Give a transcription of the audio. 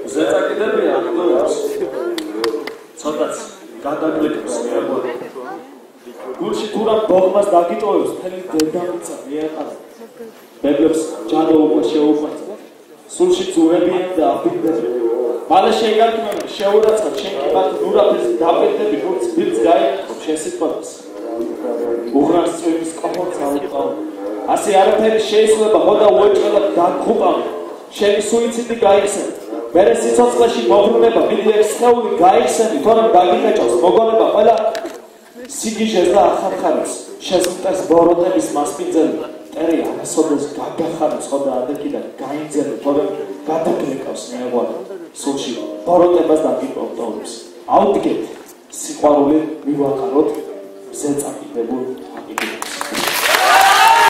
ზეწაკიდებია აქტუალს ცოტაც გადაგვეკეთოს მეუბნები გულში თუ რა დოგმას დაგიტოვებს მთელი დედამიწა მიეყარა ბებებს ჯადო უკვე შეუყვანს სულში ძურებიან და აფიქრებიან მალე შეიგარკმევენ შეურაცხად შენ კი მათ ნურაფერს დაპირდები როგორც ბილს გაიყო შენ სიტყვას უღრას წვიმის კაფორს აუყავ ასე არაფერი შეიძლება ხოდა უეჭველად დაგხუპავ შენი სუიციდი გაიხსენე მერე სიცოცხლეში მოღრმება მიდი ეს სხეული გაიხსენე თორემ დაგიგაჭავს მოგონება ყველა სიგიჟეს და ახალხანს შესმტეს ბოროტების მასპინძელი მტერი ამასოდეს გაგახარებს ხოდა ადეკიდან გაინძელი თორემ გადაგლეკავს მეუღალე სულში ბოროტებას დაგიპოვტოებს აუდგეთ სიყვარული მივაყაროთ ზეწაკიდებულ